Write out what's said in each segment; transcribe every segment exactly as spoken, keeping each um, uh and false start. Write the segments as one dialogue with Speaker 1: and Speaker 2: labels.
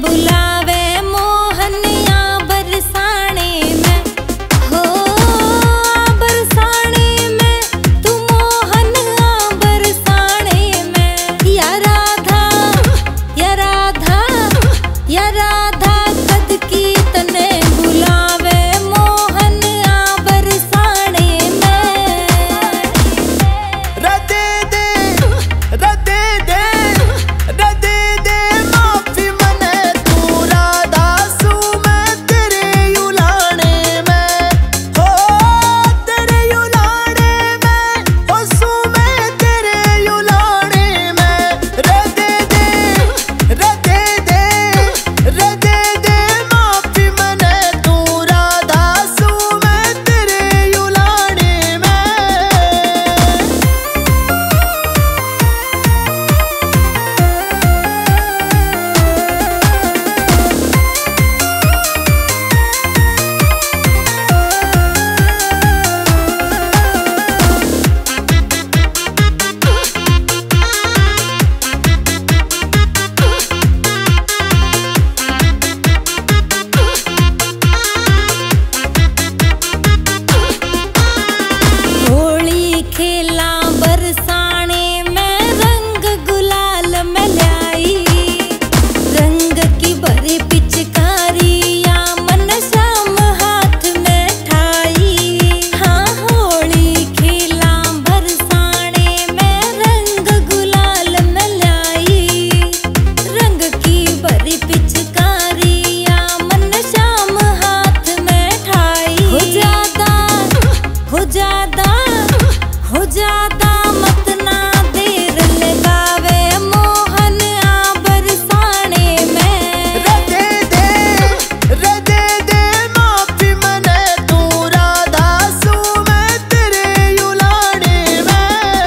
Speaker 1: बुलावे मोहन आ बरसाने में, हो बरसाने में तू मोहन आ बरसाने में। या राधा या राधा या राधा कद की तने बुलावे मोहन आ बरसाने में।
Speaker 2: रदे दे रदे दे रदे दे माफी मने तू राधा सू मैं तेरे युलाने में, हो तेरे युलाने में, हो सू मैं तेरे युलाने में। रदे दे रदे दे रदे दे माफी मने तू राधा सू मैं तेरे युलाने में।
Speaker 1: होली खेला बरसाने में रंग गुलाल में ल्याई, रंग की भरी पिचकारिया मन श्याम हाथ में ठाई। हाँ होली खेला बरसाने में रंग गुलाल में ल्याई, रंग की भरी पिचकारिया मन श्याम हाथ में ठाई। हो जादा हो जादा हो जादा मत ना देर लगावे मोहन आ बरसाने में।
Speaker 2: रदे दे रदे दे माफी मने तू राधा सू मैं तेरे युलाने में।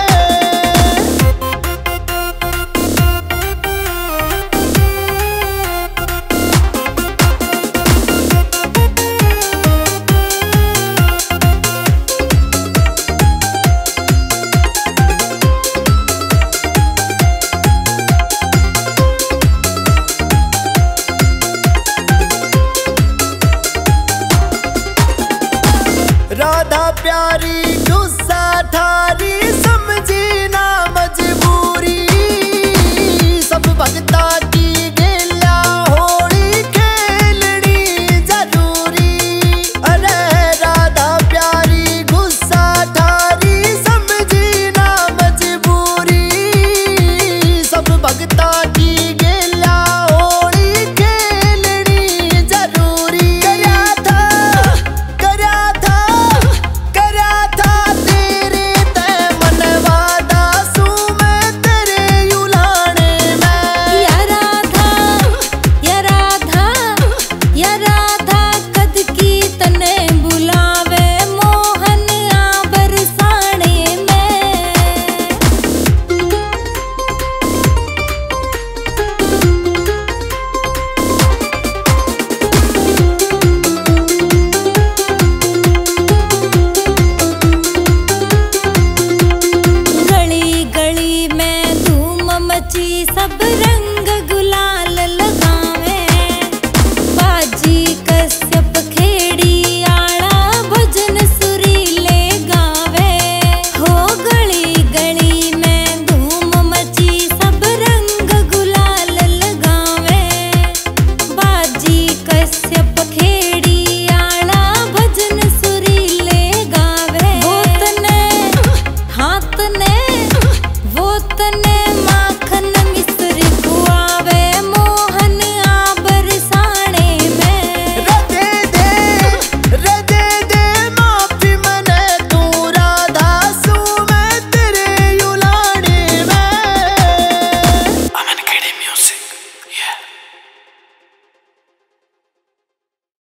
Speaker 2: राधा प्यारी गुस्सा थारी समझी ना मजबूरी, सब भगता की गेला होली खेलनी जरूरी। अरे राधा प्यारी गुस्सा थारी समझी ना मजबूरी, सब भगता की गेला होली खेलनी जरूरी। करया था करया था करया था तेरे ते मनवादा सू मैं तेरे युलाने में।
Speaker 1: या राधा या राधा या राधा कद की तने बुलावे मोहन आ बरसाने में। गली गली में धूम मची सब रंग गुलाल